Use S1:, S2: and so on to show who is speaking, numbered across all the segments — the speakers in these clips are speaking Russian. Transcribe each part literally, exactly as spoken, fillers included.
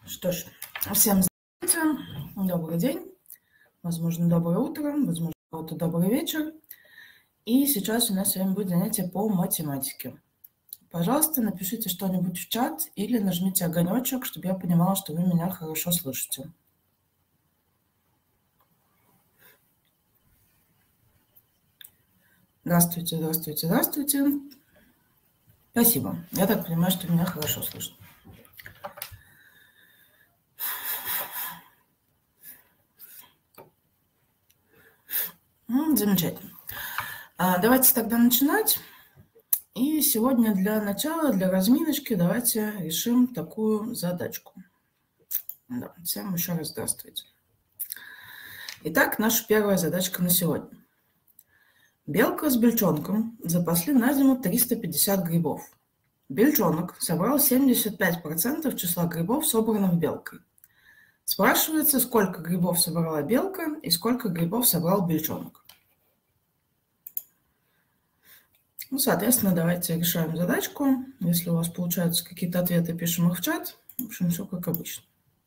S1: Что ж, всем здравствуйте, добрый день, возможно, доброе утро, возможно, у кого-то добрый вечер. И сейчас у нас с вами будет занятие по математике. Пожалуйста, напишите что-нибудь в чат или нажмите огонечек, чтобы я понимала, что вы меня хорошо слышите. Здравствуйте, здравствуйте, здравствуйте. Спасибо. Я так понимаю, что меня хорошо слышно. Замечательно. Давайте тогда начинать. И сегодня для начала, для разминочки, давайте решим такую задачку. Да, всем еще раз здравствуйте. Итак, наша первая задачка на сегодня. Белка с бельчонком запасли на зиму триста пятьдесят грибов. Бельчонок собрал семьдесят пять процентов числа грибов, собранных белкой. Спрашивается, сколько грибов собрала белка и сколько грибов собрал бельчонок. Ну, соответственно, давайте решаем задачку. Если у вас получаются какие-то ответы, пишем их в чат. В общем, все как обычно.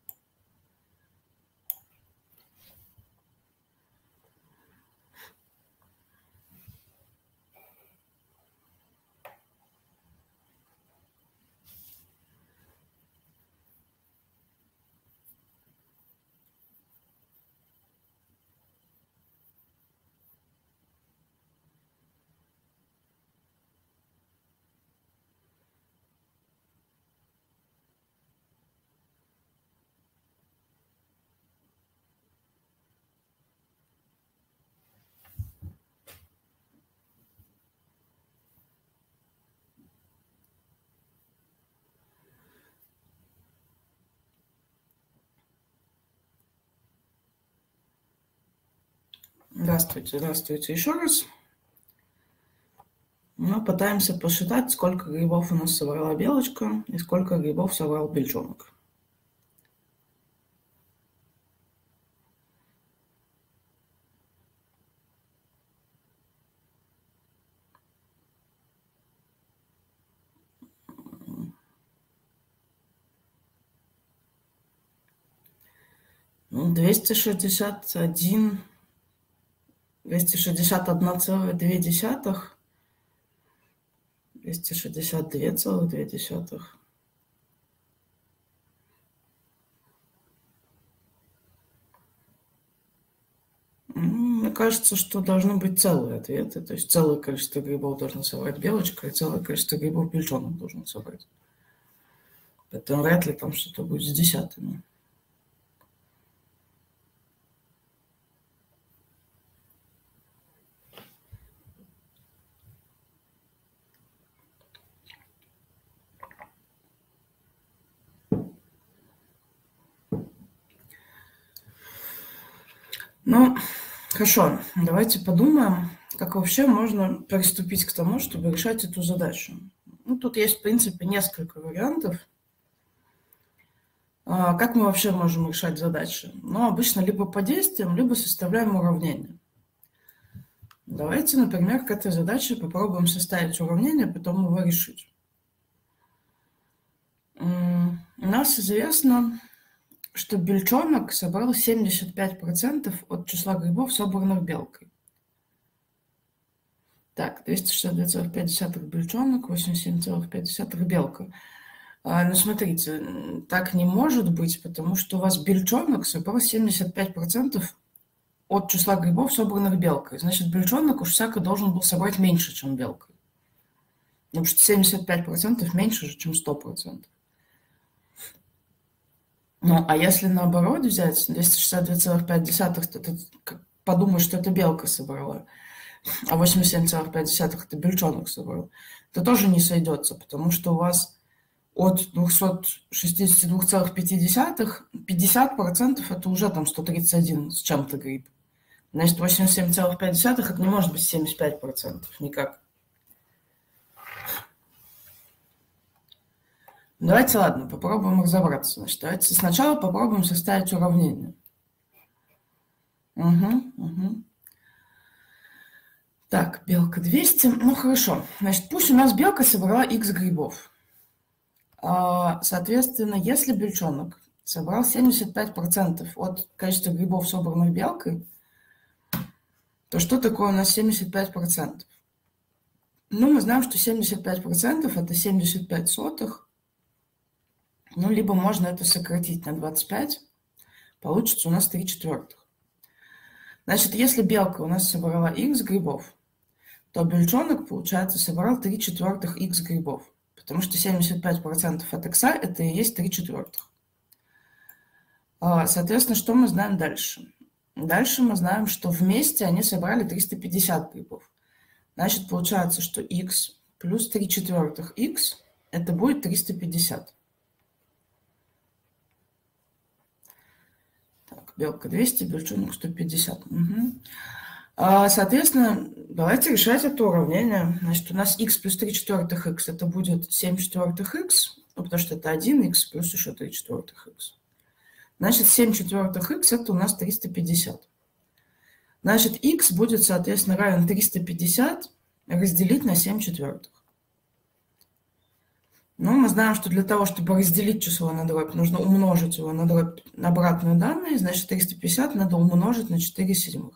S1: Здравствуйте, здравствуйте еще раз. Мы пытаемся посчитать, сколько грибов у нас собрала белочка и сколько грибов собрал бельчонок. двести шестьдесят один, двести шестьдесят одна целая две десятых, двести шестьдесят две целых две десятых. Мне кажется, что должны быть целые ответы, то есть целое количество грибов должна собрать белочка и целое количество грибов бельчонок должен собрать. Поэтому вряд ли там что-то будет с десятыми. Ну, хорошо, давайте подумаем, как вообще можно приступить к тому, чтобы решать эту задачу. Ну, тут есть, в принципе, несколько вариантов. Как мы вообще можем решать задачи? Ну, обычно либо по действиям, либо составляем уравнение. Давайте, например, к этой задаче попробуем составить уравнение, потом его решить. У нас известно, что бельчонок собрал семьдесят пять процентов от числа грибов, собранных белкой. Так, двести шестьдесят две целых пять десятых бельчонок, восемьдесят семь целых пять десятых белка. А, ну, смотрите, так не может быть, потому что у вас бельчонок собрал семьдесят пять процентов от числа грибов, собранных белкой. Значит, бельчонок уж всяко должен был собрать меньше, чем белка. Потому что семьдесят пять процентов меньше же, чем сто процентов. Ну, а если наоборот взять двести шестьдесят две целых пять десятых, то ты подумаешь, что это белка собрала, а восемьдесят семь целых пять десятых это бельчонок собрал, то тоже не сойдется, потому что у вас от двухсот шестидесяти двух целых пяти десятых пятьдесят процентов это уже там сто тридцать один с чем-то гриб. Значит, восемьдесят семь целых пять десятых это не может быть семьдесят пять процентов, никак. Давайте, ладно, попробуем разобраться. Значит, давайте сначала попробуем составить уравнение. Угу, угу. Так, белка двести. Ну, хорошо. Значит, пусть у нас белка собрала х грибов. Соответственно, если бельчонок собрал семьдесят пять процентов от количества грибов, собранных белкой, то что такое у нас семьдесят пять процентов? Ну, мы знаем, что семьдесят пять процентов это семьдесят пять сотых. Ну, либо можно это сократить на двадцать пять. Получится у нас три четвертых. Значит, если белка у нас собрала х грибов, то бельчонок, получается, собрал три четвертых х грибов. Потому что семьдесят пять процентов от х это и есть три четвертых. Соответственно, что мы знаем дальше? Дальше мы знаем, что вместе они собрали триста пятьдесят грибов. Значит, получается, что х плюс три четвертых х это будет триста пятьдесят. Так, белка двести, бельчонок сто пятьдесят. Угу. Соответственно, давайте решать это уравнение. Значит, у нас х плюс три четвертых х это будет семь четвертых х, ну, потому что это один х плюс еще три четвертых х. Значит, семь четвертых х это у нас триста пятьдесят. Значит, х будет, соответственно, равен триста пятьдесят разделить на семь четвертых. Ну, мы знаем, что для того, чтобы разделить число на дробь, нужно умножить его на дробь на обратные данные. Значит, триста пятьдесят надо умножить на четыре седьмых.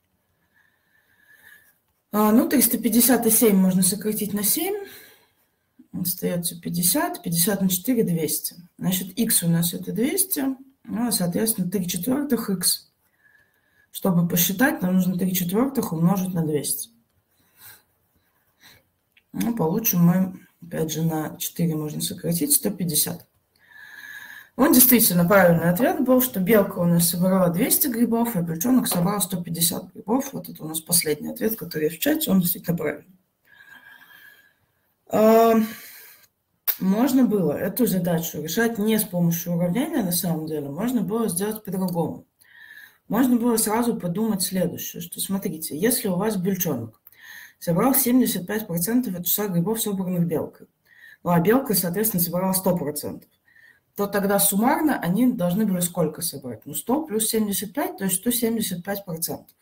S1: Ну, триста пятьдесят и семь можно сократить на семь. Остается пятьдесят. пятьдесят на четыре – двести. Значит, х у нас это двести. Ну, соответственно, три четвертых х. Чтобы посчитать, нам нужно три четвертых умножить на двести. Ну, получим мы, опять же, на четыре можно сократить, сто пятьдесят. Вот действительно правильный ответ был, что белка у нас собрала двести грибов, а бельчонок собрал сто пятьдесят грибов. Вот это у нас последний ответ, который есть в чате, он действительно правильный. Можно было эту задачу решать не с помощью уравнения, на самом деле, можно было сделать по-другому. Можно было сразу подумать следующее, что смотрите, если у вас бельчонок собрал семьдесят пять процентов от числа грибов, собранных белкой, ну а белка, соответственно, собрала сто процентов, то тогда суммарно они должны были сколько собрать? Ну, сто плюс семьдесят пять, то есть сто семьдесят пять процентов.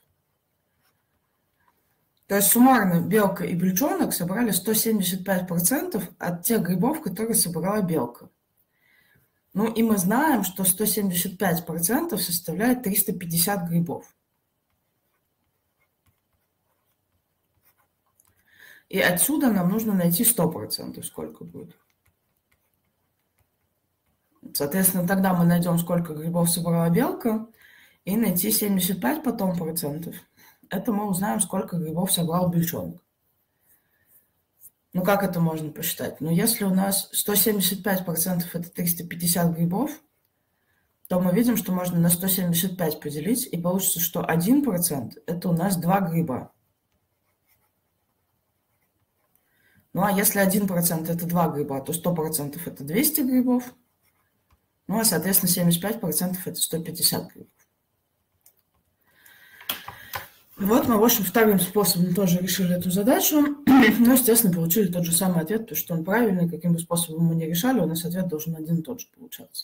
S1: То есть суммарно белка и бельчонок собрали сто семьдесят пять процентов от тех грибов, которые собрала белка. Ну и мы знаем, что сто семьдесят пять процентов составляет триста пятьдесят грибов. И отсюда нам нужно найти сто процентов, сколько будет. Соответственно, тогда мы найдем, сколько грибов собрала белка, и найти семьдесят пять потом процентов. Это мы узнаем, сколько грибов собрал бельчонок. Ну, как это можно посчитать? Ну, если у нас сто семьдесят пять процентов это триста пятьдесят грибов, то мы видим, что можно на сто семьдесят пять поделить, и получится, что один процент это у нас два гриба. Ну, а если один процент это два гриба, то сто процентов это двести грибов. Ну, а, соответственно, семьдесят пять процентов это сто пятьдесят грибов. Вот мы, в общем, вторым способом тоже решили эту задачу. Но, естественно, получили тот же самый ответ, потому что он правильный. Каким бы способом мы ни решали, у нас ответ должен один и тот же получаться.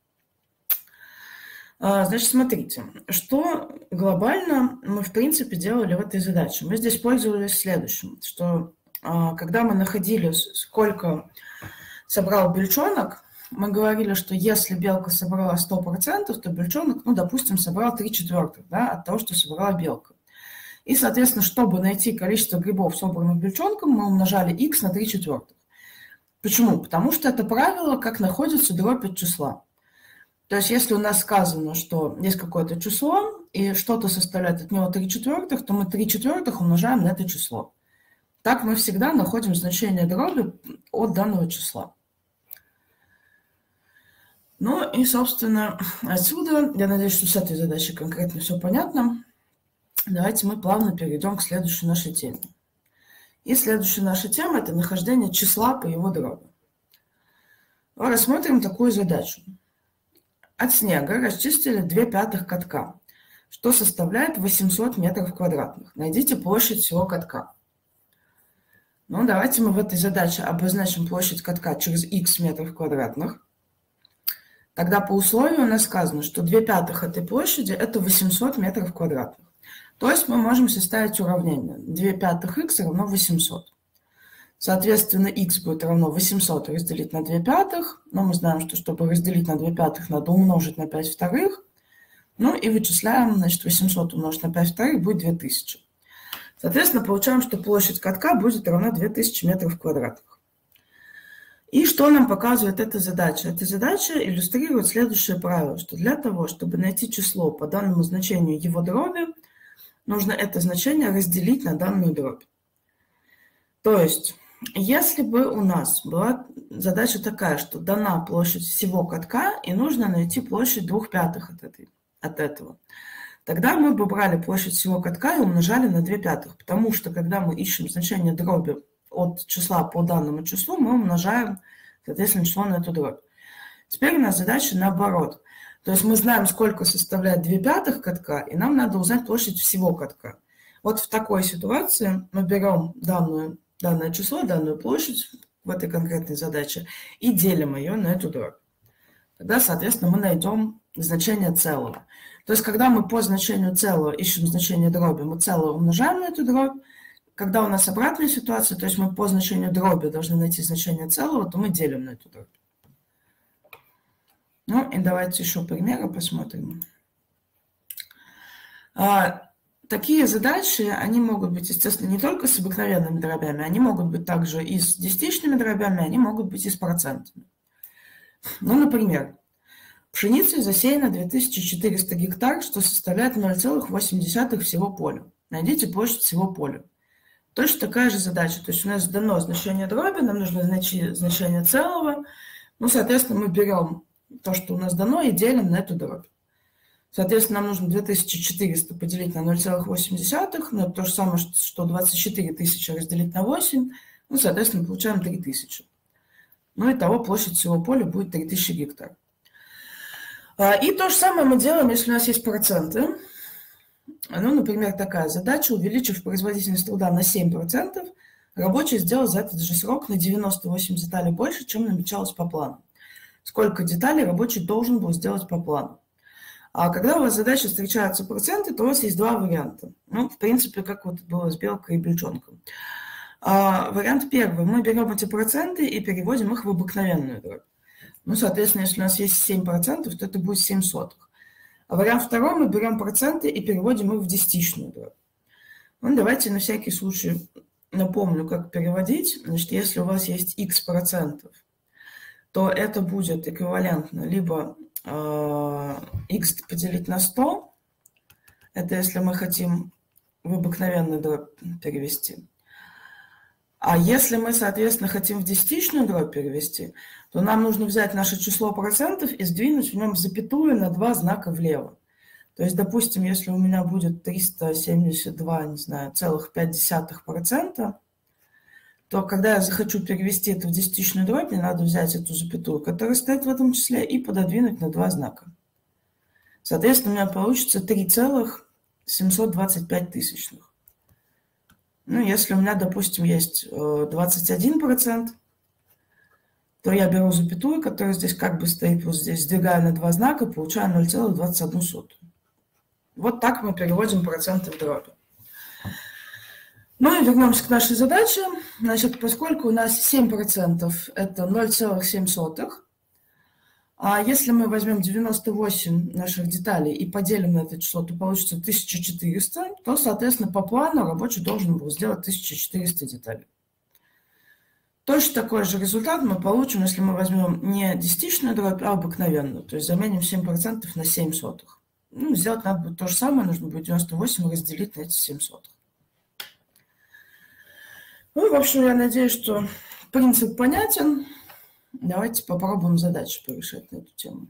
S1: Значит, смотрите, что глобально мы, в принципе, делали в этой задаче. Мы здесь пользовались следующим, что когда мы находили, сколько собрал бельчонок, мы говорили, что если белка собрала сто процентов, то бельчонок, ну, допустим, собрал три четвертых, да, от того, что собрала белка. И, соответственно, чтобы найти количество грибов, собранных бельчонком, мы умножали х на три четвертых. Почему? Потому что это правило, как находится дробь от числа. То есть, если у нас сказано, что есть какое-то число, и что-то составляет от него три четвертых, то мы три четвертых умножаем на это число. Так мы всегда находим значение дроби от данного числа. Ну и, собственно, отсюда, я надеюсь, что с этой задачей конкретно все понятно. Давайте мы плавно перейдем к следующей нашей теме. И следующая наша тема – это нахождение числа по его дроби. Рассмотрим такую задачу. От снега расчистили две пятых катка, что составляет восемьсот метров квадратных. Найдите площадь всего катка. Ну, давайте мы в этой задаче обозначим площадь катка через х метров квадратных. Тогда по условию у нас сказано, что две пятых этой площади – это восемьсот метров квадратных. То есть мы можем составить уравнение. две пятых х равно восемьсот. Соответственно, х будет равно восемьсот разделить на две пятых. Но мы знаем, что чтобы разделить на две пятых, надо умножить на пять вторых. Ну и вычисляем, значит, восемьсот умножить на пять вторых будет две тысячи. Соответственно, получаем, что площадь катка будет равна две тысячи метров квадратных. И что нам показывает эта задача? Эта задача иллюстрирует следующее правило, что для того, чтобы найти число по данному значению его дроби, нужно это значение разделить на данную дробь. То есть, если бы у нас была задача такая, что дана площадь всего катка, и нужно найти площадь двух пятых от, этой, от этого, тогда мы бы брали площадь всего катка и умножали на две пятых, потому что когда мы ищем значение дроби от числа по данному числу, мы умножаем, соответственно, число на эту дробь. Теперь у нас задача наоборот. То есть мы знаем, сколько составляет две пятых катка, и нам надо узнать площадь всего катка. Вот в такой ситуации мы берем данную, данное число, данную площадь в этой конкретной задаче и делим ее на эту дробь. Тогда, соответственно, мы найдем значение целого. То есть, когда мы по значению целого ищем значение дроби, мы целое умножаем на эту дробь. Когда у нас обратная ситуация, то есть мы по значению дроби должны найти значение целого, то мы делим на эту дробь. Ну и давайте еще примеры посмотрим. А, такие задачи, они могут быть, естественно, не только с обыкновенными дробями, они могут быть также и с десятичными дробями, они могут быть и с процентами. Ну, например, пшеница засеяна две тысячи четыреста гектар, что составляет ноль целых восемь десятых всего поля. Найдите площадь всего поля. Точно такая же задача. То есть у нас дано значение дроби, нам нужно найти значение целого. Ну, соответственно, мы берем то, что у нас дано, и делим на эту дробь. Соответственно, нам нужно две тысячи четыреста поделить на ноль целых восемь десятых. Ну, это то же самое, что двадцать четыре тысячи разделить на восемь. Ну, соответственно, получаем три тысячи. Ну, итого площадь всего поля будет три тысячи гектар. И то же самое мы делаем, если у нас есть проценты. Ну, например, такая задача: увеличив производительность труда на семь процентов, рабочий сделал за этот же срок на девяносто восемь деталей больше, чем намечалось по плану. Сколько деталей рабочий должен был сделать по плану? А когда у вас задача встречаются проценты, то у вас есть два варианта. Ну, в принципе, как вот было с белкой и бельчонком. А, вариант первый. Мы берем эти проценты и переводим их в обыкновенную дробь. Ну, соответственно, если у нас есть семь процентов, то это будет семь сотых. А вариант второй, мы берем проценты и переводим их в десятичную дробь. Ну, давайте на всякий случай напомню, как переводить. Значит, если у вас есть х процентов, то это будет эквивалентно либо э, х поделить на сто, это если мы хотим в обыкновенную дробь перевести. А если мы, соответственно, хотим в десятичную дробь перевести, то нам нужно взять наше число процентов и сдвинуть в нем запятую на два знака влево. То есть, допустим, если у меня будет триста семьдесят два, не знаю, целых пять десятых процента, то когда я захочу перевести это в десятичную дробь, мне надо взять эту запятую, которая стоит в этом числе, и пододвинуть на два знака. Соответственно, у меня получится три целых семьсот двадцать пять тысячных. Ну, если у меня, допустим, есть двадцать один процент, то я беру запятую, которая здесь как бы стоит вот здесь, сдвигаю на два знака, получаю ноль целых двадцать одну сотую. Вот так мы переводим проценты в дроби. Ну и вернемся к нашей задаче. Значит, поскольку у нас семь процентов это ноль целых семь сотых, а если мы возьмем девяносто восемь наших деталей и поделим на это число, то получится тысяча четыреста, то, соответственно, по плану рабочий должен был сделать тысяча четыреста деталей. Точно такой же результат мы получим, если мы возьмем не десятичную дробь, а обыкновенную. То есть заменим семь процентов на семь сотых. Ну, сделать надо будет то же самое, нужно будет девяносто восемь разделить на эти семь сотых. Ну, в общем, я надеюсь, что принцип понятен. Давайте попробуем задачи порешать на эту тему.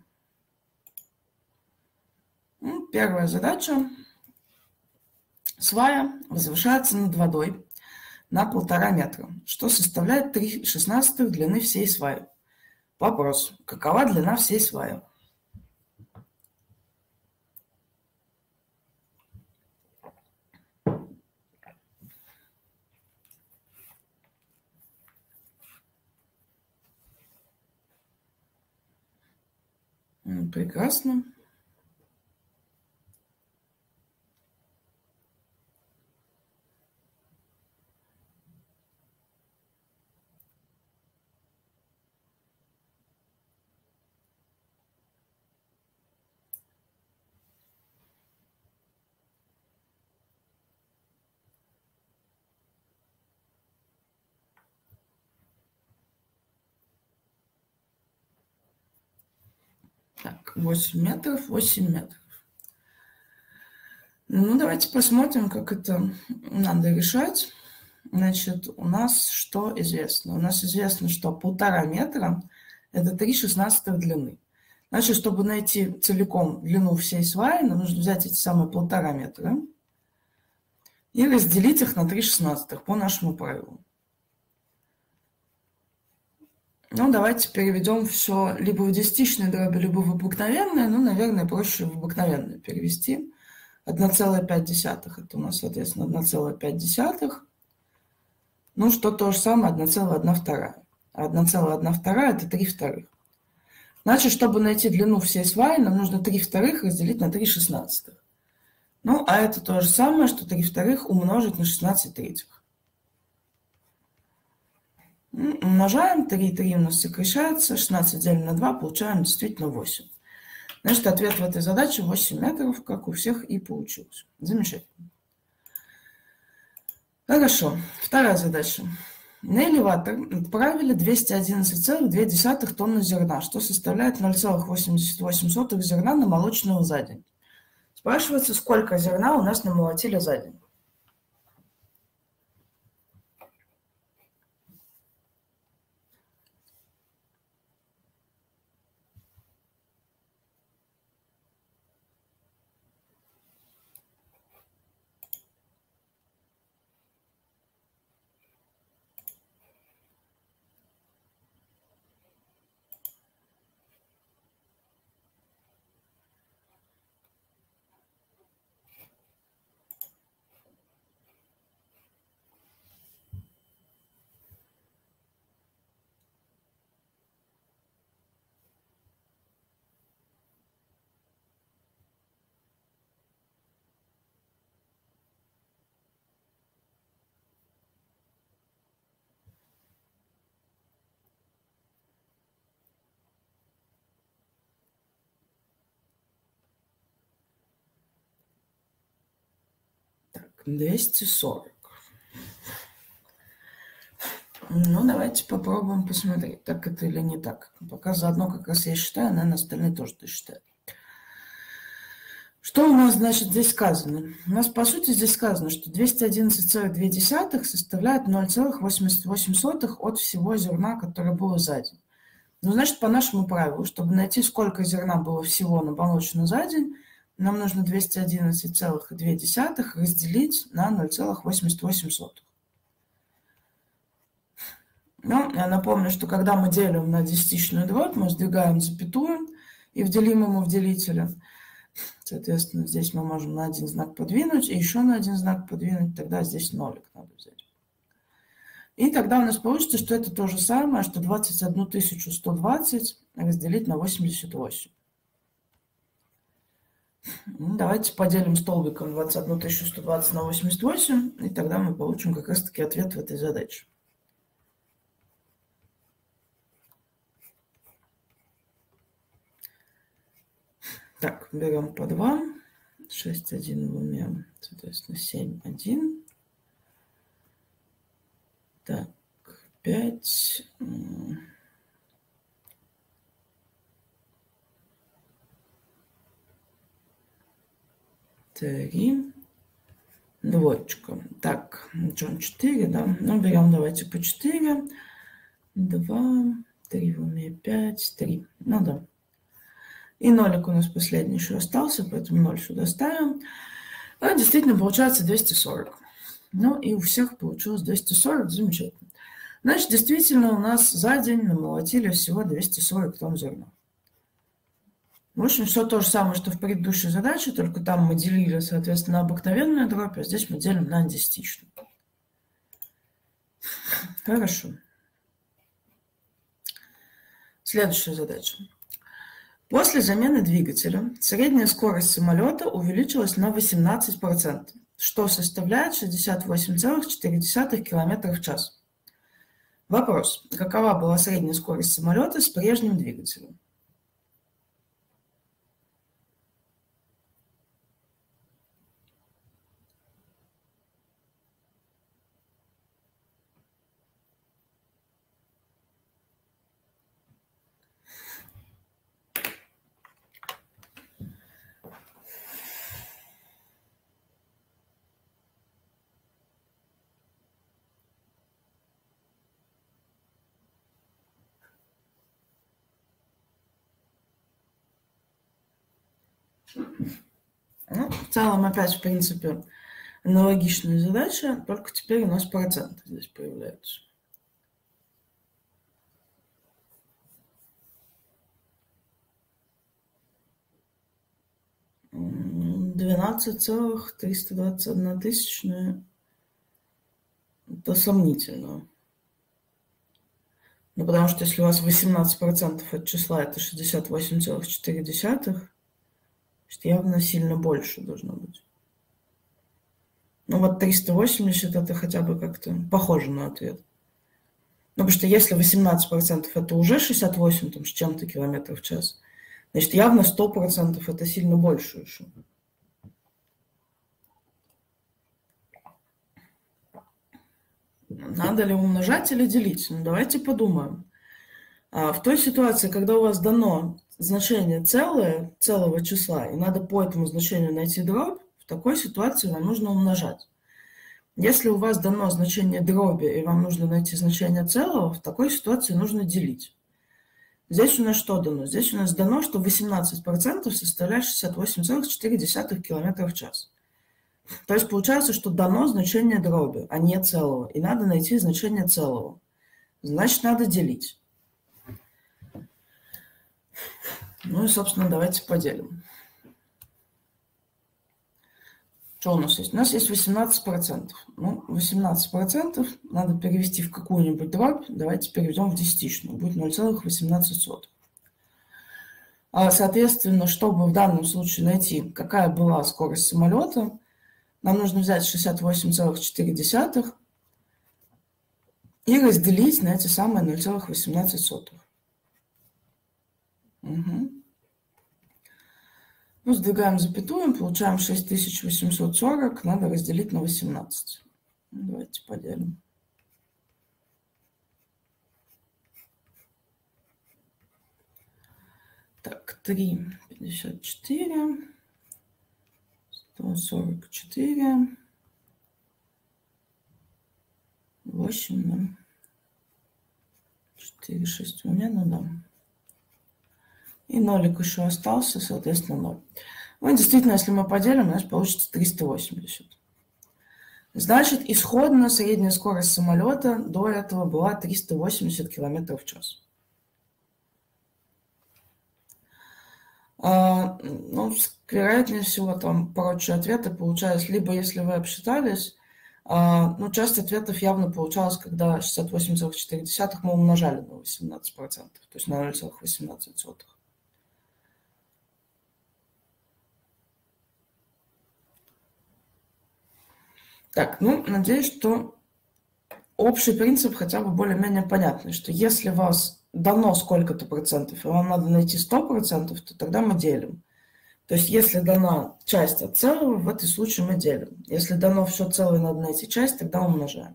S1: Ну, первая задача. Свая возвышается над водой на полтора метра, что составляет три шестнадцатых длины всей сваи. Вопрос: какова длина всей сваи? Прекрасно. Так, восемь метров, восемь метров. Ну, давайте посмотрим, как это надо решать. Значит, у нас что известно? У нас известно, что полтора метра – это три шестнадцатых длины. Значит, чтобы найти целиком длину всей сваи, нам нужно взять эти самые полтора метра и разделить их на три шестнадцатых по нашему правилу. Ну, давайте переведем все либо в десятичные дроби, либо в обыкновенные. Ну, наверное, проще в обыкновенные перевести. одна целая пять десятых – это у нас, соответственно, одна целая пять десятых. Ну, что то же самое одна целая одна вторая. А одна целая одна вторая – это три вторых. Значит, чтобы найти длину всей сваи, нам нужно три вторых разделить на три шестнадцатых. Ну, а это то же самое, что три вторых умножить на шестнадцать третьих. Умножаем, три, три у нас сокращается, шестнадцать делим на два, получаем действительно восемь. Значит, ответ в этой задаче восемь метров, как у всех и получилось. Замечательно. Хорошо, вторая задача. На элеватор отправили двести одиннадцать целых две десятых тонны зерна, что составляет ноль целых восемьдесят восемь сотых зерна намолоченного за день. Спрашивается, сколько зерна у нас намолотили за день. двести сорок. Ну, давайте попробуем посмотреть, так это или не так. Пока заодно как раз я считаю, наверное, остальные тоже досчитают. Что у нас, значит, здесь сказано? У нас, по сути, здесь сказано, что двести одиннадцать целых две десятых составляет ноль целых восемьдесят восемь сотых от всего зерна, которое было за день. Ну, значит, по нашему правилу, чтобы найти, сколько зерна было всего намолочено за день, нам нужно двести одиннадцать целых две десятых разделить на ноль целых восемьдесят восемь сотых. Ну, я напомню, что когда мы делим на десятичную дробь, мы сдвигаем запятую и в делимому в делителе. Соответственно, здесь мы можем на один знак подвинуть, и еще на один знак подвинуть, тогда здесь нолик надо взять. И тогда у нас получится, что это то же самое, что двадцать одну тысячу сто двадцать разделить на восемьдесят восемь. Ну, давайте поделим столбиком двадцать одну тысячу сто двадцать на восемьдесят восемь, и тогда мы получим как раз-таки ответ в этой задаче. Так, берем по два, шесть, один в уме, соответственно, семь, один. Так, пять. Три. Двоечка. Так, что, четыре, да? Ну, берем давайте по четыре. два, три в уме, пять, три. Ну, да. И нолик у нас последний еще остался, поэтому ноль сюда ставим. А действительно получается двести сорок. Ну и у всех получилось двести сорок, замечательно. Значит, действительно у нас за день намолотили всего двести сорок тонн зерна. В общем, все то же самое, что в предыдущей задаче, только там мы делили, соответственно, на обыкновенную дробь, а здесь мы делим на десятичную. Хорошо. Следующая задача. После замены двигателя средняя скорость самолета увеличилась на восемнадцать процентов, что составляет шестьдесят восемь целых четыре десятых км в час. Вопрос. Какова была средняя скорость самолета с прежним двигателем? Ну, в целом, опять, в принципе, аналогичная задача, только теперь у нас проценты здесь появляются. двенадцать целых триста двадцать одна тысячная. Это сомнительно. Ну, потому что если у вас восемнадцать процентов от числа, это шестьдесят восемь целых четыре десятых, явно сильно больше должно быть. Ну, вот триста восемьдесят это хотя бы как-то похоже на ответ. Ну, потому что если восемнадцать процентов это уже шестьдесят восемь там, с чем-то километров в час, значит, явно сто процентов это сильно больше еще. Надо ли умножать или делить? Ну, давайте подумаем. А в той ситуации, когда у вас дано значение целое, целого числа, и надо по этому значению найти дробь, в такой ситуации вам нужно умножать. Если у вас дано значение дроби, и вам нужно найти значение целого, в такой ситуации нужно делить. Здесь у нас что дано? Здесь у нас дано, что восемнадцать процентов составляет шестьдесят восемь целых четыре десятых километра в час. То есть получается, что дано значение дроби, а не целого. И надо найти значение целого. Значит, надо делить. Ну и, собственно, давайте поделим. Что у нас есть? У нас есть восемнадцать процентов. Ну, восемнадцать процентов надо перевести в какую-нибудь дробь. Давайте переведем в десятичную. Будет ноль целых восемнадцать сотых. Соответственно, чтобы в данном случае найти, какая была скорость самолета, нам нужно взять шестьдесят восемь целых четыре десятых и разделить на эти самые ноль целых восемнадцать сотых. Угу. Ну, сдвигаем запятую, получаем шесть тысяч восемьсот сорок, надо разделить на восемнадцать. Давайте поделим. Так, три пятьдесят четыре, сто сорок четыре, восемь, да. четыре, шесть у меня, ну да. И нолик еще остался, соответственно, ноль. Ну, и действительно, если мы поделим, у нас получится триста восемьдесят. Значит, исходно средняя скорость самолета до этого была триста восемьдесят километров в час. А, ну, вероятнее всего, там прочие ответы получались, либо если вы обсчитались, а, ну, часть ответов явно получалась, когда шестьдесят восемь целых четыре десятых мы умножали на восемнадцать процентов, то есть на ноль целых восемнадцать сотых. Так, ну, надеюсь, что общий принцип хотя бы более-менее понятный, что если вас дано сколько-то процентов, и вам надо найти сто процентов, то тогда мы делим. То есть если дана часть от целого, в этом случае мы делим. Если дано все целое, надо найти часть, тогда умножаем.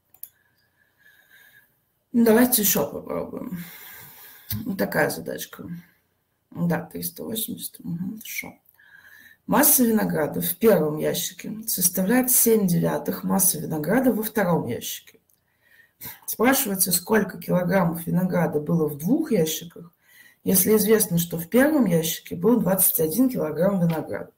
S1: Ну, давайте еще попробуем. Вот такая задачка. Да, триста восемьдесят. Угу, хорошо. Масса винограда в первом ящике составляет семь девятых массы винограда во втором ящике. Спрашивается, сколько килограммов винограда было в двух ящиках, если известно, что в первом ящике был двадцать один килограмм винограда.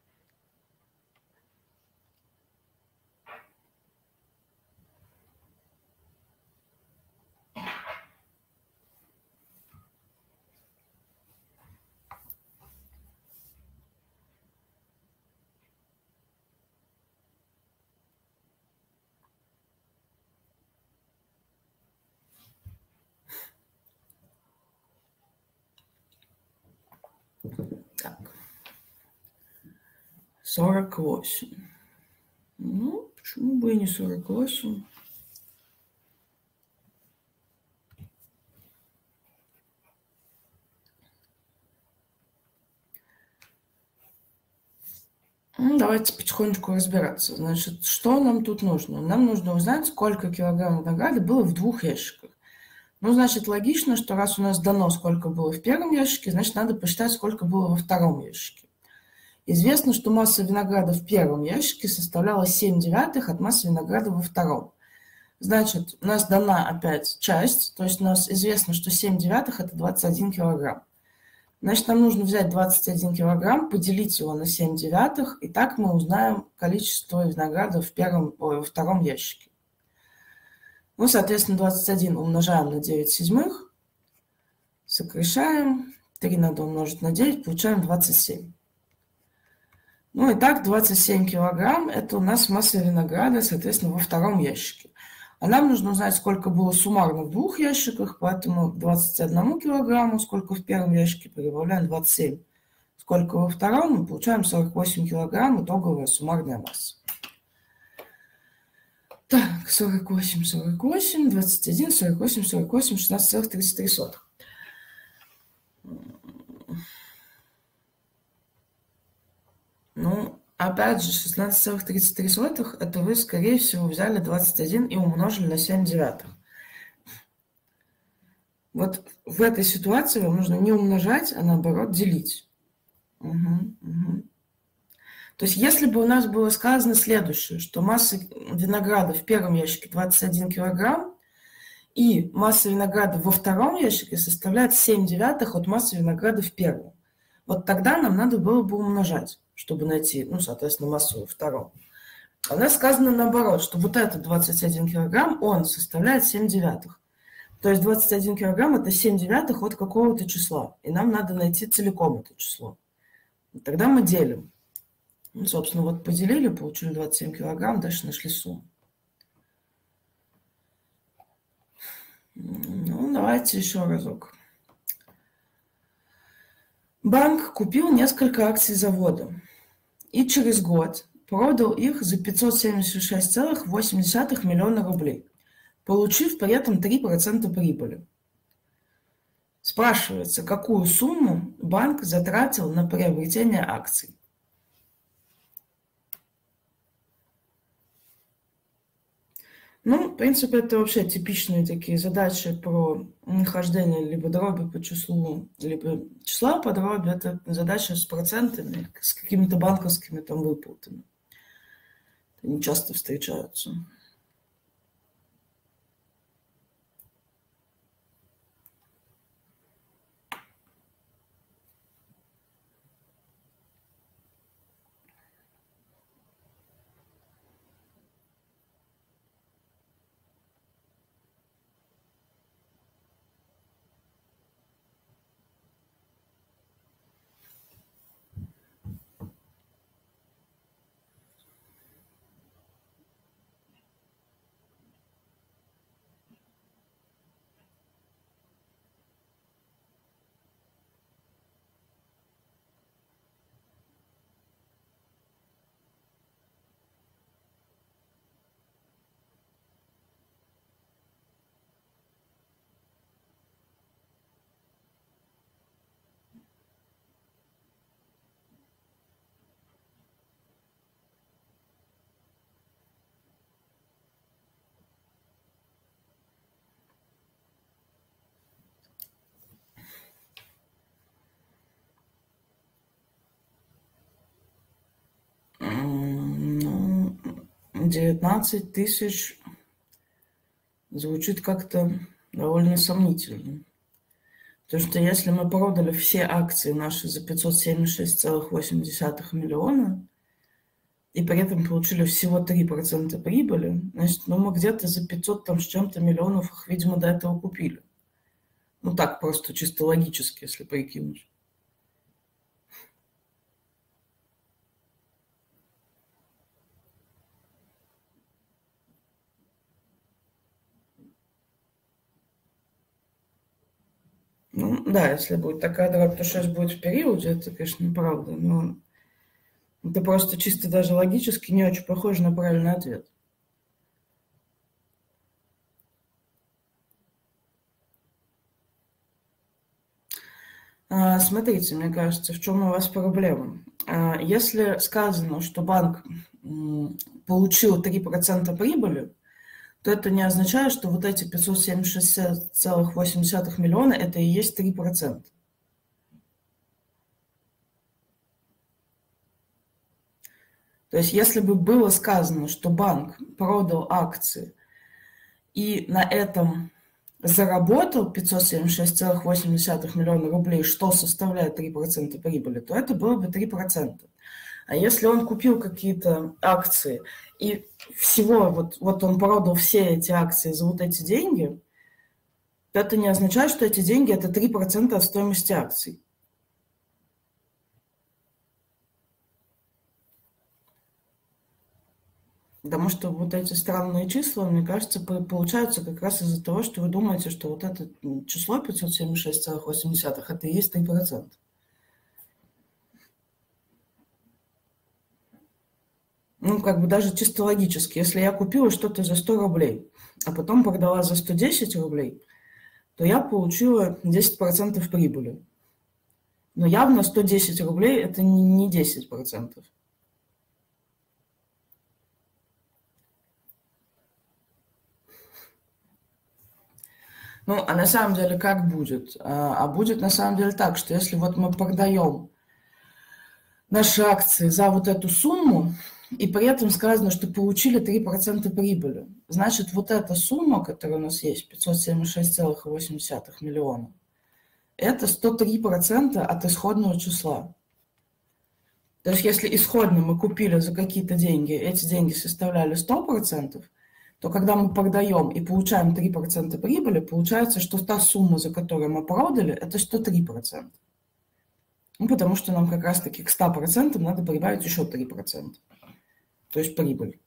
S1: Так, сорок восемь. Ну, почему бы и не сорок восемь? Ну, давайте потихонечку разбираться. Значит, что нам тут нужно? Нам нужно узнать, сколько килограмм винограда было в двух ящиках. Ну, значит, логично, что раз у нас дано, сколько было в первом ящике, значит, надо посчитать, сколько было во втором ящике. Известно, что масса винограда в первом ящике составляла семь девятых от массы винограда во втором. Значит, у нас дана опять часть, то есть у нас известно, что семь девятых – это двадцать один килограмм. Значит, нам нужно взять двадцать один килограмм, поделить его на семь девятых, и так мы узнаем количество винограда в первом, ой, во втором ящике. Ну, соответственно, двадцать один умножаем на девять седьмых, сокращаем, три надо умножить на девять, получаем двадцать семь. Ну и так, двадцать семь килограмм – это у нас масса винограда, соответственно, во втором ящике. А нам нужно узнать, сколько было суммарно в двух ящиках, поэтому к двадцати одному килограмму, сколько в первом ящике, прибавляем двадцать семь. Сколько во втором, мы получаем сорок восемь килограмм, итоговая суммарная масса. Так, сорок восемь, сорок восемь, двадцать один, сорок восемь, сорок восемь, шестнадцать целых тридцать три сотых. Ну, опять же, шестнадцать целых тридцать три сотых, это вы, скорее всего, взяли двадцать один и умножили на семь девятых. Вот в этой ситуации вам нужно не умножать, а наоборот делить. Угу, угу. То есть если бы у нас было сказано следующее, что масса винограда в первом ящике двадцать один килограмм, и масса винограда во втором ящике составляет семь девятых от массы винограда в первом. Вот тогда нам надо было бы умножать, чтобы найти, ну, соответственно, массу во втором. А у нас сказано наоборот, что вот этот двадцать один килограмм, он составляет семь девятых. То есть двадцать один килограмм – это семь девятых от какого-то числа. И нам надо найти целиком это число. И тогда мы делим. Ну, собственно, вот поделили, получили двадцать семь килограмм, дальше нашли сумму. Ну, давайте еще разок. Банк купил несколько акций завода и через год продал их за пятьсот семьдесят шесть целых восемь десятых миллиона рублей, получив при этом три процента прибыли. Спрашивается, какую сумму банк затратил на приобретение акций. Ну, в принципе, это вообще типичные такие задачи про нахождение либо дроби по числу, либо числа по дроби. Это задача с процентами, с какими-то банковскими там выплатами. Они часто встречаются. девятнадцать тысяч звучит как-то довольно сомнительно. Потому что если мы продали все акции наши за пятьсот семьдесят шесть целых восемь десятых миллиона и при этом получили всего три процента прибыли, значит, ну, мы где-то за пятьсот там с чем-то миллионов их, видимо, до этого купили. Ну так, просто чисто логически, если прикинуть. Ну, да, если будет такая дробь, то шесть будет в периоде, это, конечно, неправда, но это просто чисто даже логически не очень похоже на правильный ответ. А, смотрите, мне кажется, в чем у вас проблема. А, если сказано, что банк м, получил три процента прибыли, то это не означает, что вот эти пятьсот семьдесят шесть целых восемь десятых миллиона – это и есть три процента. То есть если бы было сказано, что банк продал акции, и на этом заработал пятьсот семьдесят шесть целых восемь десятых миллиона рублей, что составляет три процента прибыли, то это было бы три процента. А если он купил какие-то акции и всего, вот, вот он продал все эти акции за вот эти деньги, то это не означает, что эти деньги – это три процента от стоимости акций. Потому что вот эти странные числа, мне кажется, получаются как раз из-за того, что вы думаете, что вот это число пятьсот семьдесят шесть целых восемь десятых это и есть три процента. Ну, как бы даже чисто логически. Если я купила что-то за сто рублей, а потом продала за сто десять рублей, то я получила десять процентов прибыли. Но явно сто десять рублей – это не десять процентов. Ну, а на самом деле как будет? А, а будет на самом деле так, что если вот мы продаем наши акции за вот эту сумму, и при этом сказано, что получили три процента прибыли, значит, вот эта сумма, которая у нас есть, пятьсот семьдесят шесть целых восемь десятых миллиона, это сто три процента от исходного числа. То есть если исходно мы купили за какие-то деньги, эти деньги составляли сто процентов, то когда мы продаем и получаем три процента прибыли, получается, что та сумма, за которую мы продали, это сто три процента. Ну, потому что нам как раз-таки к ста процентам надо прибавить еще три процента. То есть прибыль.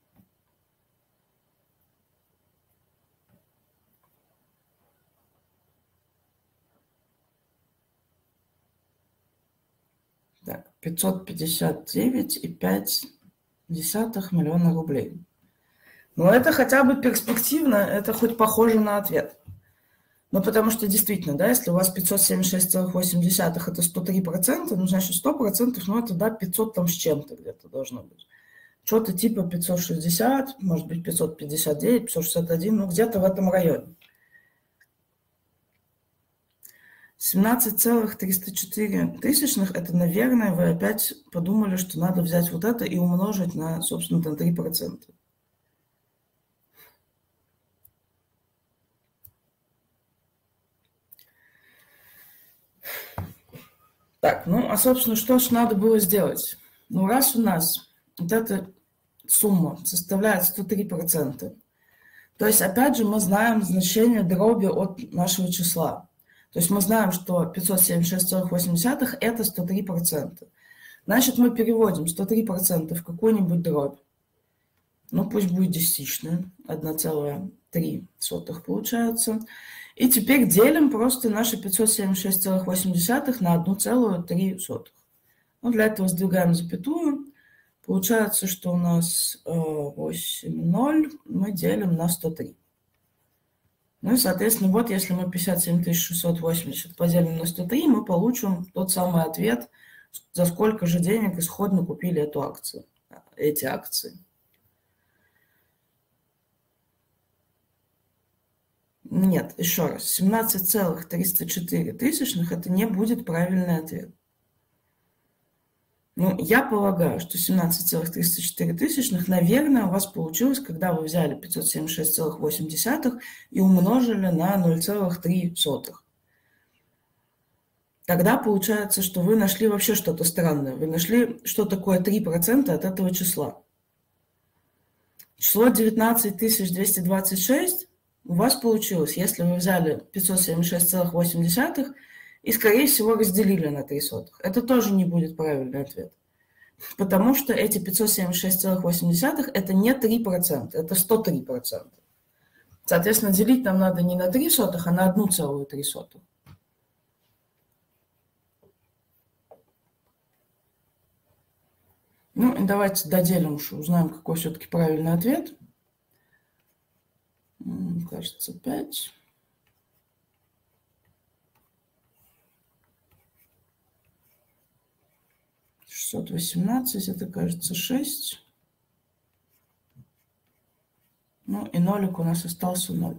S1: Так, пятьсот пятьдесят девять и пять десятых миллиона рублей. Но это хотя бы перспективно, это хоть похоже на ответ. Ну, потому что действительно, да, если у вас пятьсот семьдесят шесть целых восемь десятых это сто три процента, ну, значит, сто процентов, ну, это, да, пятьсот там с чем-то где-то должно быть. Что-то типа пятьсот шестьдесят, может быть, пятьсот пятьдесят девять, пятьсот шестьдесят один, ну, где-то в этом районе. семнадцать целых триста четыре тысячных, это, наверное, вы опять подумали, что надо взять вот это и умножить на, собственно, на три процента. Так, ну, а, собственно, что ж надо было сделать? Ну, раз у нас вот эта сумма составляет сто три процента, то есть, опять же, мы знаем значение дроби от нашего числа. То есть мы знаем, что пятьсот семьдесят шесть целых восемь десятых это сто три процента. Значит, мы переводим сто три процента в какую-нибудь дробь. Ну, пусть будет десятичная, одна целая три сотых получается. И теперь делим просто наши пятьсот семьдесят шесть целых восемь десятых на одна целая три сотых. Ну, для этого сдвигаем запятую. Получается, что у нас восемь ноль мы делим на сто три. Ну и, соответственно, вот если мы пятьдесят семь тысяч шестьсот восемьдесят поделим на сто три, мы получим тот самый ответ, за сколько же денег исходно купили эту акцию, эти акции. Нет, еще раз, семнадцать целых триста четыре тысячных это не будет правильный ответ. Ну, я полагаю, что семнадцать целых триста четыре тысячных, наверное, у вас получилось, когда вы взяли пятьсот семьдесят шесть целых восемь десятых и умножили на ноль целых три сотых. Тогда получается, что вы нашли вообще что-то странное. Вы нашли, что такое три процента от этого числа. Число девятнадцать тысяч двести двадцать шесть у вас получилось, если вы взяли пятьсот семьдесят шесть целых восемь десятых и, скорее всего, разделили на три сотых. Это тоже не будет правильный ответ. Потому что эти пятьсот семьдесят шесть целых восемь десятых это не три процента, это сто три процента. Соответственно, делить нам надо не на три сотых, а на одна целая три сотых. Ну, и давайте доделим, что узнаем, какой все-таки правильный ответ. Кажется, пять. шестьсот восемнадцать, это, кажется, шесть. Ну, и нолик у нас остался ноль.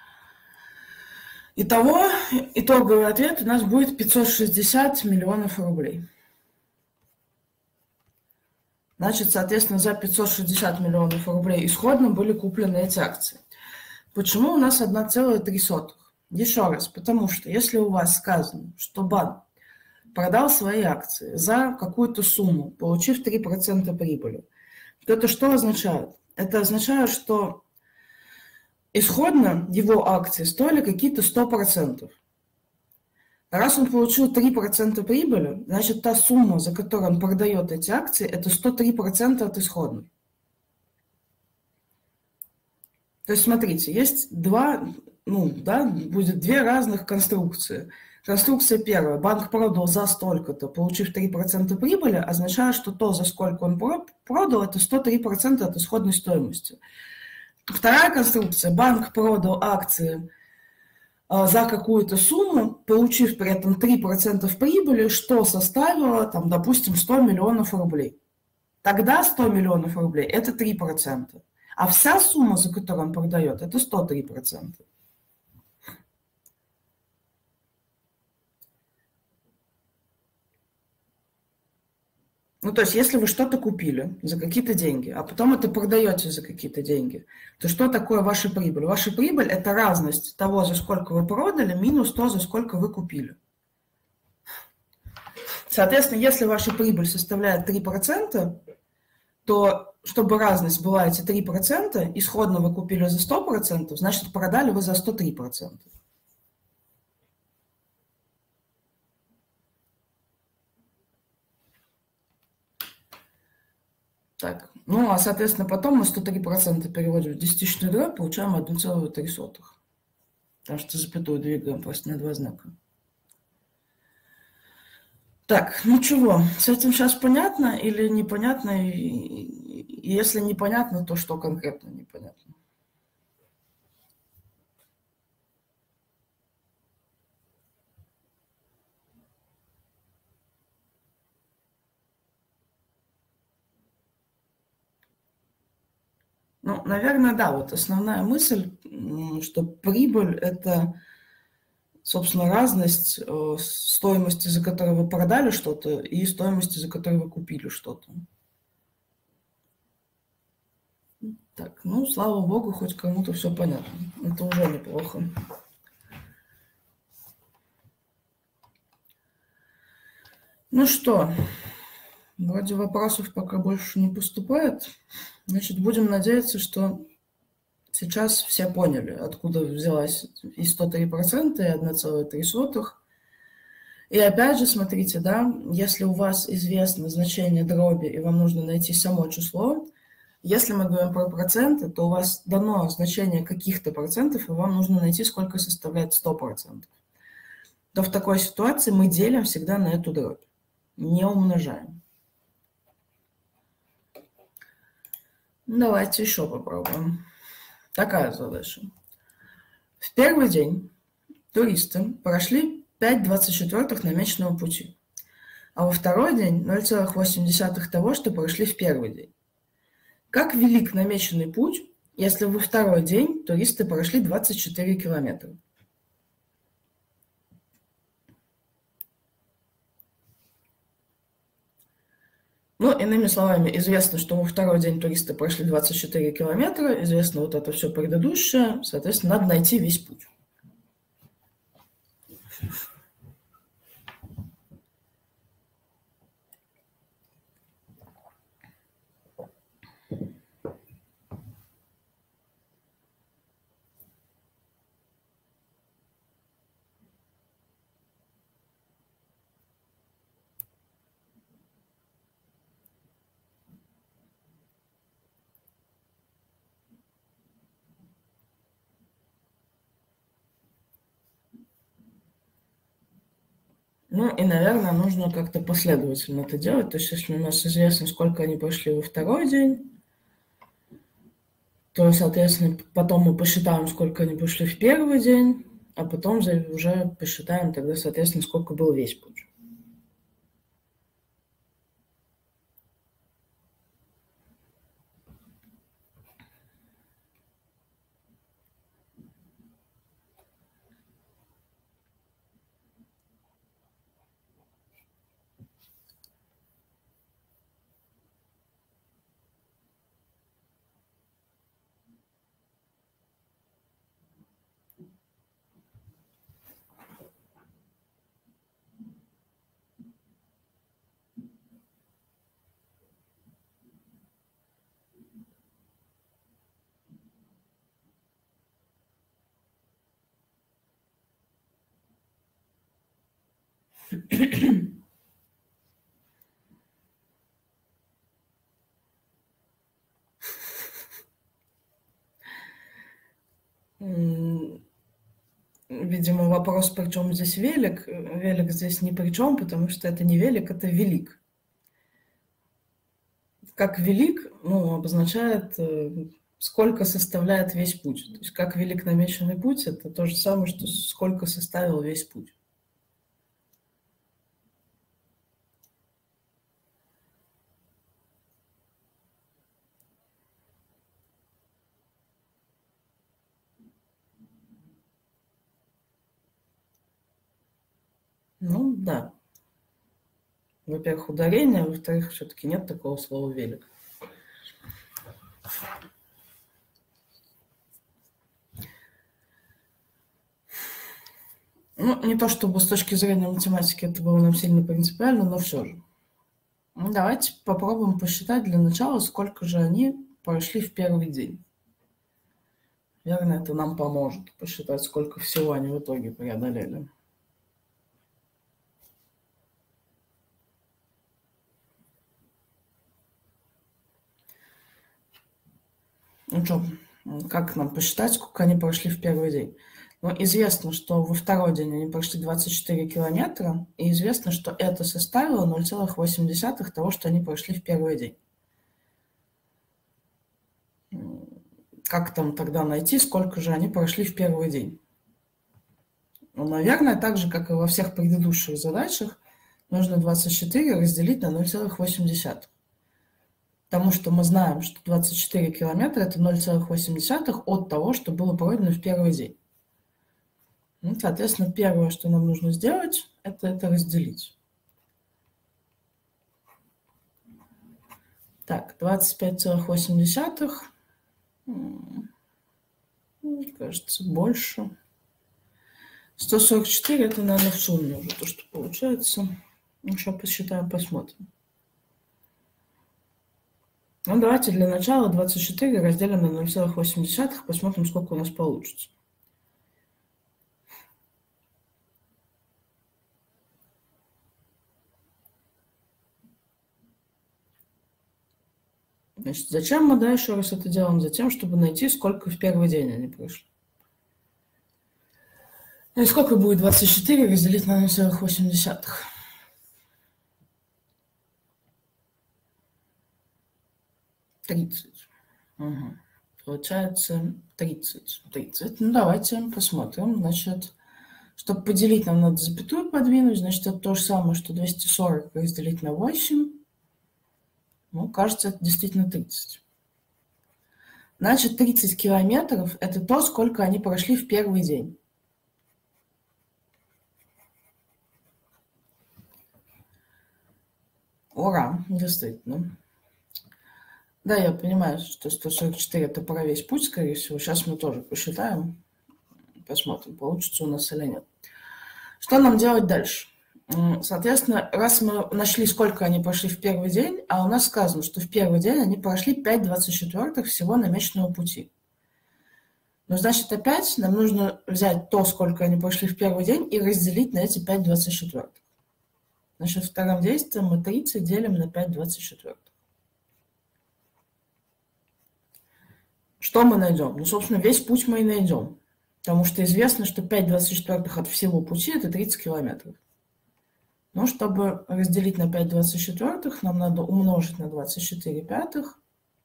S1: Итого, итоговый ответ у нас будет пятьсот шестьдесят миллионов рублей. Значит, соответственно, за пятьсот шестьдесят миллионов рублей исходно были куплены эти акции. Почему у нас одна целая три сотых? Еще раз, потому что если у вас сказано, что банк продал свои акции за какую-то сумму, получив три процента прибыли, то это что означает? Это означает, что исходно его акции стоили какие-то сто процентов. Раз он получил три процента прибыли, значит, та сумма, за которую он продает эти акции, это сто три процента от исходной. То есть, смотрите, есть два, ну, да, будет две разных конструкции. Конструкция первая. Банк продал за столько-то, получив три процента прибыли, означает, что то, за сколько он продал, это сто три процента от исходной стоимости. Вторая конструкция. Банк продал акции за какую-то сумму, получив при этом три процента прибыли, что составило, там, допустим, сто миллионов рублей. Тогда сто миллионов рублей – это три процента. А вся сумма, за которую он продает, это сто три процента. Ну, то есть, если вы что-то купили за какие-то деньги, а потом это продаете за какие-то деньги, то что такое ваша прибыль? Ваша прибыль – это разность того, за сколько вы продали, минус то, за сколько вы купили. Соответственно, если ваша прибыль составляет три процента, то чтобы разность была эти три процента, исходно вы купили за сто процентов, значит, продали вы за сто три процента. Так, ну, а, соответственно, потом мы сто три процента переводим в десятичную дробь, получаем одна целая три сотых. Потому что запятую двигаем просто на два знака. Так, ну чего, с этим сейчас понятно или непонятно? И если непонятно, то что конкретно непонятно? Ну, наверное, да, вот основная мысль, что прибыль – это, собственно, разность стоимости, за которую вы продали что-то, и стоимости, за которую вы купили что-то. Так, ну, слава богу, хоть кому-то все понятно. Это уже неплохо. Ну что, вроде вопросов пока больше не поступает. Значит, будем надеяться, что сейчас все поняли, откуда взялась и сто три процента, и одна целая три сотых. И опять же, смотрите, да, если у вас известно значение дроби, и вам нужно найти само число, если мы говорим про проценты, то у вас дано значение каких-то процентов, и вам нужно найти, сколько составляет сто процентов. То в такой ситуации мы делим всегда на эту дробь, не умножаем. Давайте еще попробуем. Такая задача. В первый день туристы прошли пять двадцать четвёртых намеченного пути, а во второй день ноль целых восемь десятых того, что прошли в первый день. Как велик намеченный путь, если во второй день туристы прошли двадцать четыре километра? Ну, иными словами, известно, что во второй день туристы прошли двадцать четыре километра, известно вот это все предыдущее, соответственно, надо найти весь путь. Ну и, наверное, нужно как-то последовательно это делать. То есть, если у нас известно, сколько они прошли во второй день, то, соответственно, потом мы посчитаем, сколько они прошли в первый день, а потом уже посчитаем тогда, соответственно, сколько был весь путь. Видимо, вопрос, при чем здесь велик. Велик здесь ни при чем, потому что это не велик, это велик. Как велик, ну, обозначает, сколько составляет весь путь. То есть как велик намеченный путь, это то же самое, что сколько составил весь путь. Ну, да. Во-первых, ударение, во-вторых, все-таки нет такого слова «велик». Ну, не то чтобы с точки зрения математики это было нам сильно принципиально, но все же. Ну, давайте попробуем посчитать для начала, сколько же они прошли в первый день. Верно, это нам поможет посчитать, сколько всего они в итоге преодолели. Ну что, как нам посчитать, сколько они прошли в первый день? Ну, известно, что во второй день они прошли двадцать четыре километра, и известно, что это составило ноль целых восемь десятых того, что они прошли в первый день. Как там тогда найти, сколько же они прошли в первый день? Ну, наверное, так же, как и во всех предыдущих задачах, нужно двадцать четыре разделить на ноль целых восемь десятых. Потому что мы знаем, что двадцать четыре километра – это ноль целых восемь десятых от того, что было пройдено в первый день. Ну, соответственно, первое, что нам нужно сделать, это это разделить. Так, двадцать пять целых восемь десятых. Кажется, больше. сто сорок четыре – это, наверное, в сумме уже то, что получается. Ну, сейчас посчитаем, посмотрим. Ну, давайте для начала двадцать четыре разделим на ноль целых восемь десятых, посмотрим, сколько у нас получится. Значит, зачем мы, да, еще раз это делаем? Затем, чтобы найти, сколько в первый день они прошли. Ну и сколько будет двадцать четыре разделить на ноль целых восемь десятых? тридцать. Угу. Получается тридцать. тридцать. Ну, давайте посмотрим. Значит, чтобы поделить, нам надо запятую подвинуть. Значит, это то же самое, что двести сорок разделить на восемь. Ну, кажется, это действительно тридцать. Значит, тридцать километров – это то, сколько они прошли в первый день. Ура, действительно. Да, я понимаю, что сто сорок четыре – это про весь путь, скорее всего. Сейчас мы тоже посчитаем. Посмотрим, получится у нас или нет. Что нам делать дальше? Соответственно, раз мы нашли, сколько они прошли в первый день, а у нас сказано, что в первый день они прошли пять двадцать четвёртых всего намеченного пути. Ну, значит, опять нам нужно взять то, сколько они прошли в первый день, и разделить на эти пять двадцать четвёртых. Значит, вторым действием мы тридцать делим на пять двадцать четвёртых. Что мы найдем? Ну, собственно, весь путь мы и найдем. Потому что известно, что пять двадцать четвёртых от всего пути – это тридцать километров. Но чтобы разделить на пять двадцать четвёртых, нам надо умножить на двадцать четыре пятых.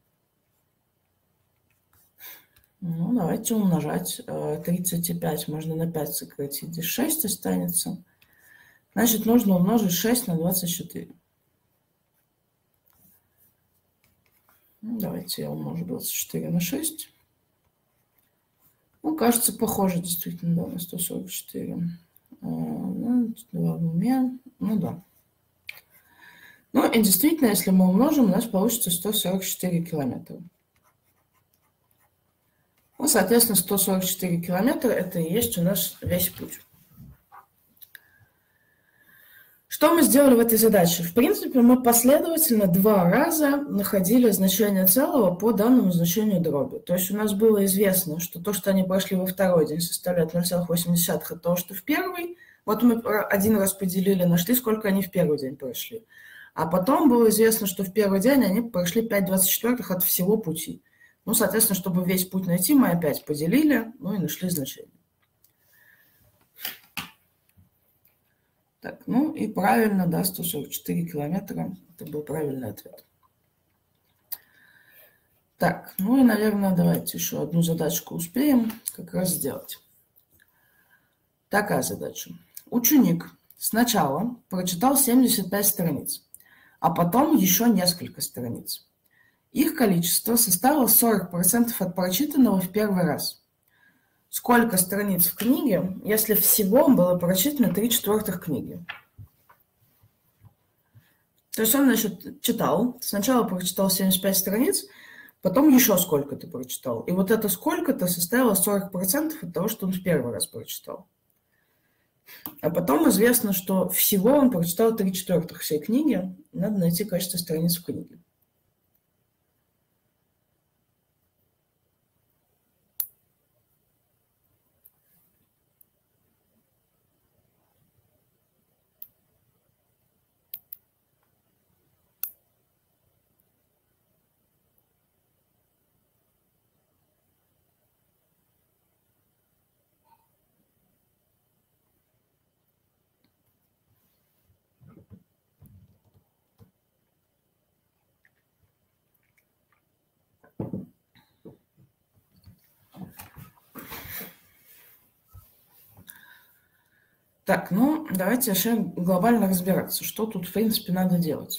S1: Ну, давайте умножать. тридцать пять можно на пять сократить, здесь шесть останется. Значит, нужно умножить шесть на двадцать четыре. Ну, давайте я умножу двадцать четыре на шесть. Ну, кажется, похоже действительно, да, на сто сорок четыре. Ну, два в уме. Ну, да. Ну, и действительно, если мы умножим, у нас получится сто сорок четыре километра. Ну, соответственно, сто сорок четыре километра – это и есть у нас весь путь. Что мы сделали в этой задаче? В принципе, мы последовательно два раза находили значение целого по данному значению дроби. То есть у нас было известно, что то, что они прошли во второй день, составляет ноль целых восемь десятых от того, что в первый. Вот мы один раз поделили, нашли, сколько они в первый день прошли. А потом было известно, что в первый день они прошли пять двадцать четвёртых от всего пути. Ну, соответственно, чтобы весь путь найти, мы опять поделили, ну и нашли значение. Так, ну и правильно, да, сто сорок четыре километра. Это был правильный ответ. Так, ну и, наверное, давайте еще одну задачку успеем как раз сделать. Такая задача. Ученик сначала прочитал семьдесят пять страниц, а потом еще несколько страниц. Их количество составило сорок процентов от прочитанного в первый раз. Сколько страниц в книге, если всего было прочитано три четвертых книги? То есть он, значит, читал, сначала прочитал семьдесят пять страниц, потом еще сколько-то прочитал. И вот это сколько-то составило сорок процентов от того, что он в первый раз прочитал. А потом известно, что всего он прочитал три четвертых всей книги. Надо найти количество страниц в книге. Так, ну, давайте еще глобально разбираться, что тут, в принципе, надо делать.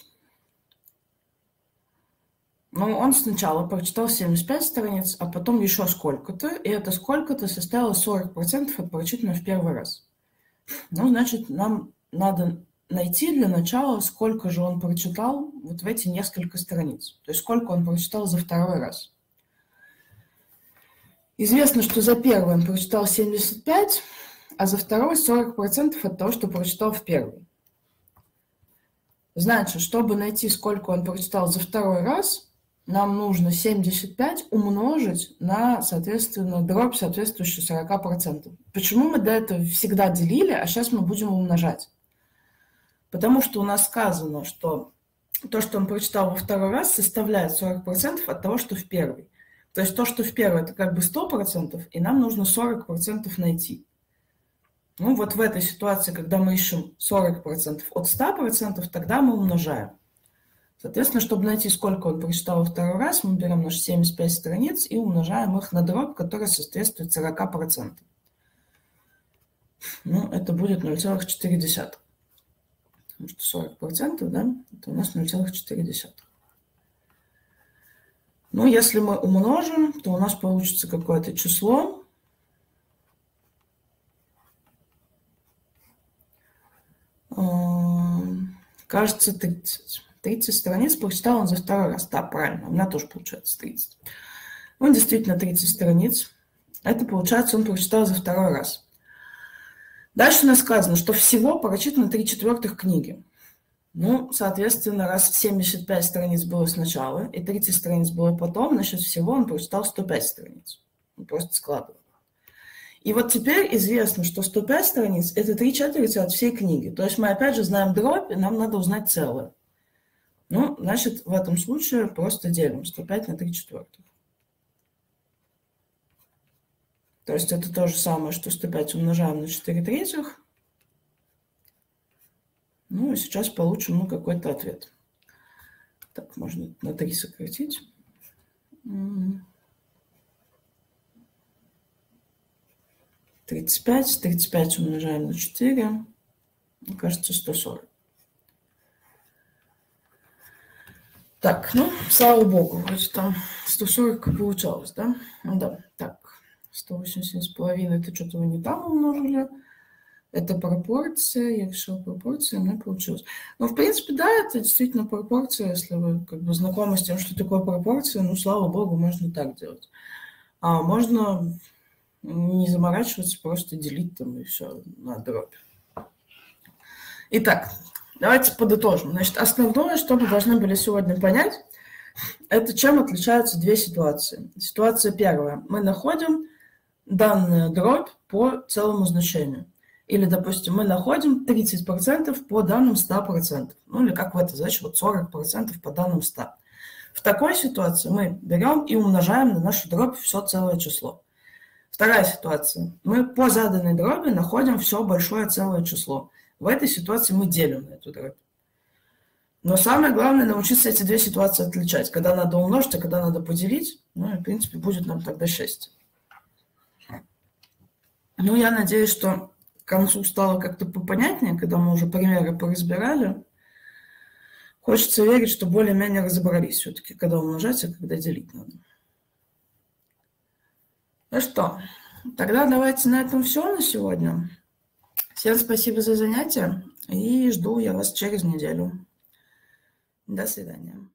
S1: Ну, он сначала прочитал семьдесят пять страниц, а потом еще сколько-то, и это сколько-то составило сорок процентов от прочитанного в первый раз. Ну, значит, нам надо найти для начала, сколько же он прочитал вот в эти несколько страниц. То есть сколько он прочитал за второй раз. Известно, что за первый он прочитал семьдесят пять, а за второй сорок процентов от того, что прочитал в первый. Значит, чтобы найти, сколько он прочитал за второй раз, нам нужно семьдесят пять умножить на, соответственно, дробь, соответствующую сорока процентам. Почему мы до этого всегда делили, а сейчас мы будем умножать? Потому что у нас сказано, что то, что он прочитал во второй раз, составляет сорок процентов от того, что в первый. То есть то, что в первый, это как бы сто процентов, и нам нужно сорок процентов найти. Ну вот в этой ситуации, когда мы ищем сорок процентов от ста процентов, тогда мы умножаем. Соответственно, чтобы найти, сколько он прочитал во второй раз, мы берем наши семьдесят пять страниц и умножаем их на дробь, которая соответствует сорока процентам. Ну, это будет ноль целых четыре десятых. Потому что сорок процентов, да, это у нас ноль целых четыре десятых. Ну, если мы умножим, то у нас получится какое-то число. Кажется, тридцать. тридцать страниц прочитал он за второй раз. Да, правильно, у меня тоже получается тридцать. Ну, действительно, тридцать страниц. Это, получается, он прочитал за второй раз. Дальше у нас сказано, что всего прочитано три четвертых книги. Ну, соответственно, раз семьдесят пять страниц было сначала и тридцать страниц было потом, значит, всего он прочитал сто пять страниц. Он просто складывал. И вот теперь известно, что сто пять страниц – это три четверти от всей книги. То есть мы опять же знаем дробь, и нам надо узнать целое. Ну, значит, в этом случае просто делим сто пять на три четвертых. То есть это то же самое, что сто пять умножаем на четыре третьих. Ну, и сейчас получим ну, какой-то ответ. Так, можно на три сократить. тридцать пять. тридцать пять умножаем на четыре. Мне кажется, сто сорок. Так, ну, слава богу, вроде там сто сорок получалось, да? Ну да, так, сто восемьдесят с половиной, это что-то вы не там умножили. Это пропорция, я решила пропорцию, у меня получилось. Ну, в принципе, да, это действительно пропорция, если вы как бы знакомы с тем, что такое пропорция, ну, слава богу, можно так делать. А можно не заморачиваться, просто делить там и все на дробь. Итак, Давайте подытожим. Значит, основное, что мы должны были сегодня понять, это чем отличаются две ситуации. Ситуация первая. Мы находим данную дробь по целому значению. Или, допустим, мы находим тридцать процентов по данным ста процентов. Ну, или как в этой задаче, вот сорок процентов по данным ста. В такой ситуации мы берем и умножаем на нашу дробь все целое число. Вторая ситуация. Мы по заданной дроби находим все большое целое число. В этой ситуации мы делим на эту дробь. Но самое главное научиться эти две ситуации отличать. Когда надо умножить, а когда надо поделить. Ну и, в принципе, будет нам тогда счастье. Ну, я надеюсь, что к концу стало как-то попонятнее, когда мы уже примеры поразбирали. Хочется верить, что более-менее разобрались все-таки, когда умножать, а когда делить надо. Ну что, тогда давайте на этом все на сегодня. Всем спасибо за занятие и жду я вас через неделю. До свидания.